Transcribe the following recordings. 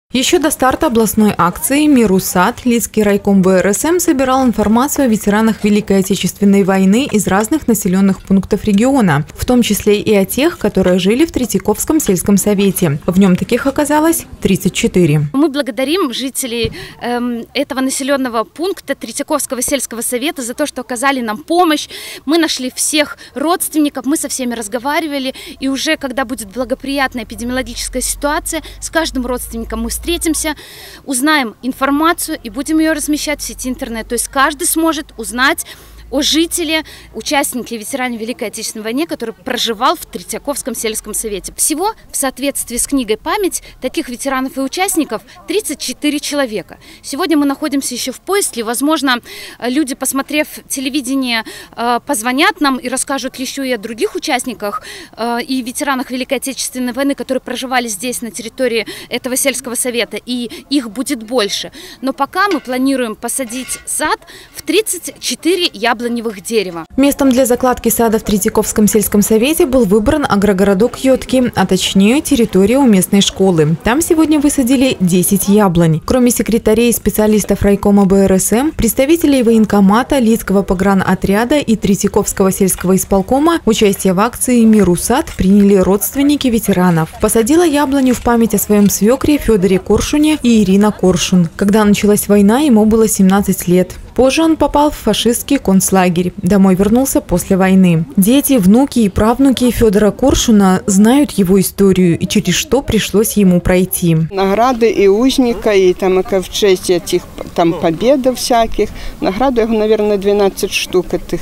Еще до старта областной акции «Мир у сад» Лидский райком БРСМ собирал информацию о ветеранах Великой Отечественной войны из разных населенных пунктов региона, в том числе и о тех, которые жили в Третьяковском сельском совете. В нем таких оказалось 34. Мы благодарим жителей этого населенного пункта Третьяковского сельского совета за то, что оказали нам помощь. Мы нашли всех родственников, мы со всеми разговаривали, и уже когда будет благоприятная эпидемиологическая ситуация, с каждым родственником мы встретимся, узнаем информацию и будем ее размещать в сети интернет. То есть каждый сможет узнать о жителе, участнике, ветеране Великой Отечественной войны, который проживал в Третьяковском сельском совете. Всего в соответствии с книгой «Память» таких ветеранов и участников 34 человека. Сегодня мы находимся еще в поиске. Возможно, люди, посмотрев телевидение, позвонят нам и расскажут еще и о других участниках и ветеранах Великой Отечественной войны, которые проживали здесь, на территории этого сельского совета. И их будет больше. Но пока мы планируем посадить сад в 34 яблоневых дерева. Местом для закладки сада в Третьяковском сельском совете был выбран агрогородок Йотки, а точнее территория у местной школы. Там сегодня высадили 10 яблонь. Кроме секретарей и специалистов райкома БРСМ, представителей военкомата, Лидского погранотряда и Третьяковского сельского исполкома, участие в акции «Мир у сад» приняли родственники ветеранов. Посадила яблоню в память о своем свекре Федоре Коршуне и Ирина Коршун. Когда началась война, ему было 17 лет. Позже он попал в фашистский концлагерь. Домой вернулся после войны. Дети, внуки и правнуки Федора Коршуна знают его историю и через что пришлось ему пройти. Награды и узника, и там в честь этих там победов всяких. Награды, наверное, 12 штук этих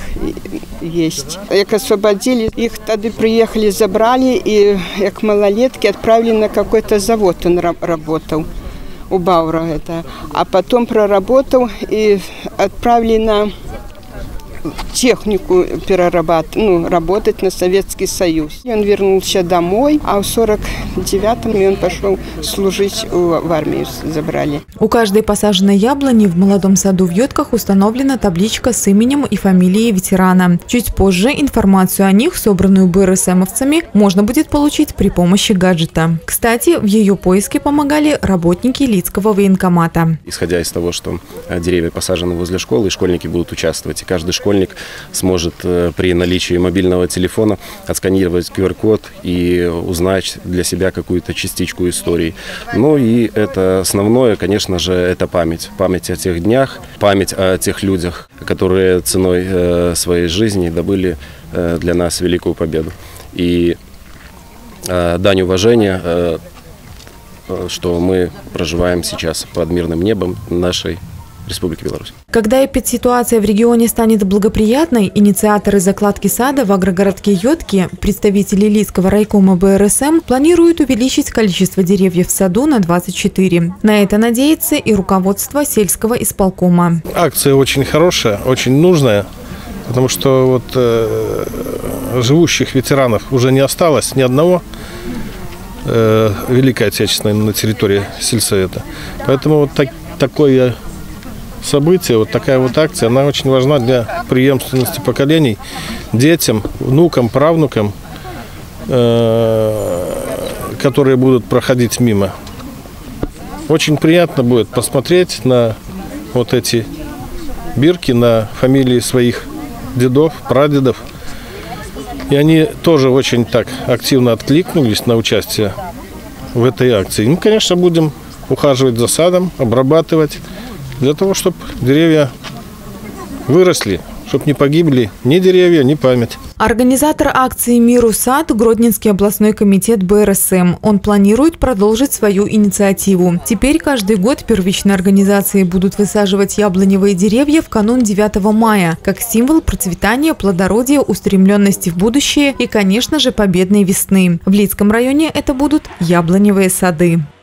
есть. Как освободили, их тогда приехали, забрали и как малолетки отправили на какой-то завод, он работал. У Баура это. А потом проработал и отправили на технику работать на Советский Союз. Он вернулся домой, а в 49-м он пошел служить в армию, забрали. У каждой посаженной яблони в молодом саду в Йотках установлена табличка с именем и фамилией ветерана. Чуть позже информацию о них, собранную БРСМовцами, можно будет получить при помощи гаджета. Кстати, в ее поиске помогали работники Лидского военкомата. Исходя из того, что деревья посажены возле школы, и школьники будут участвовать, и каждый школьник сможет при наличии мобильного телефона отсканировать QR-код и узнать для себя какую-то частичку истории. Ну и это основное, конечно же, это память. Память о тех днях, память о тех людях, которые ценой своей жизни добыли для нас великую победу. И дань уважения, что мы проживаем сейчас под мирным небом нашей Республики Беларусь. Когда эпидситуация в регионе станет благоприятной, инициаторы закладки сада в агрогородке Йотки, представители Лидского райкома БРСМ, планируют увеличить количество деревьев в саду на 24. На это надеется и руководство сельского исполкома. Акция очень хорошая, очень нужная, потому что живущих ветеранов уже не осталось ни одного Великой Отечественной на территории сельсовета. Поэтому такое событие, такая акция, она очень важна для преемственности поколений, детям, внукам, правнукам, которые будут проходить мимо. Очень приятно будет посмотреть на эти бирки, на фамилии своих дедов, прадедов. И они тоже очень так активно откликнулись на участие в этой акции. Мы, конечно, будем ухаживать за садом, обрабатывать, для того, чтобы деревья выросли, чтобы не погибли ни деревья, ни память. Организатор акции «Мир у сад» – Гродненский областной комитет БРСМ. Он планирует продолжить свою инициативу. Теперь каждый год первичные организации будут высаживать яблоневые деревья в канун 9 мая, как символ процветания, плодородия, устремленности в будущее и, конечно же, победной весны. В Лидском районе это будут яблоневые сады.